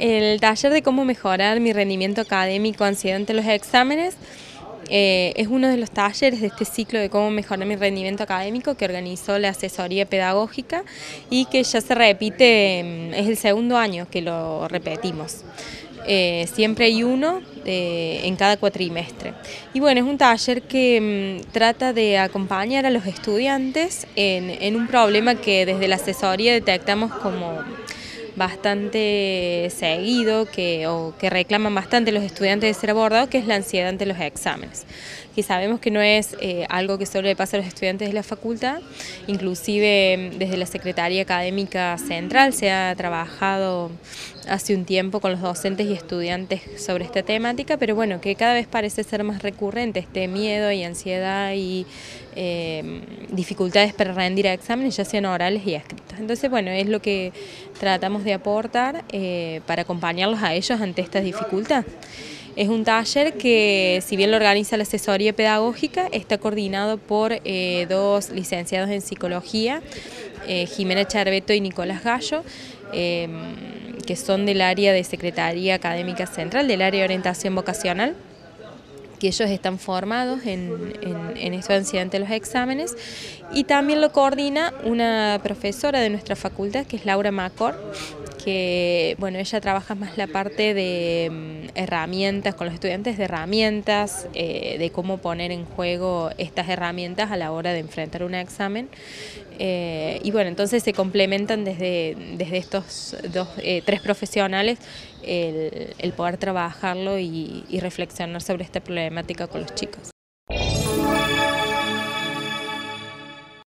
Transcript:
El taller de cómo mejorar mi rendimiento académico, ansiedad ante los exámenes, es uno de los talleres de este ciclo de cómo mejorar mi rendimiento académico que organizó la asesoría pedagógica y que ya se repite, es el segundo año que lo repetimos. Siempre hay uno en cada cuatrimestre. Y bueno, es un taller que trata de acompañar a los estudiantes en un problema que desde la asesoría detectamos como bastante seguido o que reclaman bastante los estudiantes de ser abordado, que es la ansiedad ante los exámenes, que sabemos que no es algo que solo le pasa a los estudiantes de la facultad. Inclusive desde la Secretaría Académica Central se ha trabajado hace un tiempo con los docentes y estudiantes sobre esta temática, pero bueno, que cada vez parece ser más recurrente este miedo y ansiedad y dificultades para rendir exámenes, ya sean orales y escritos. Entonces, bueno, es lo que tratamos de aportar para acompañarlos a ellos ante esta dificultad. Es un taller que, si bien lo organiza la asesoría pedagógica, está coordinado por dos licenciados en psicología, Jimena Charbeto y Nicolás Gallo, que son del área de Secretaría Académica Central, del área de orientación vocacional, que ellos están formados en esto de ansiedad ante los exámenes, y también lo coordina una profesora de nuestra facultad, que es Laura Macor, que bueno, ella trabaja más la parte de herramientas, con los estudiantes de herramientas, de cómo poner en juego estas herramientas a la hora de enfrentar un examen. Y bueno, entonces se complementan desde estos tres profesionales el poder trabajarlo y reflexionar sobre esta problemática con los chicos.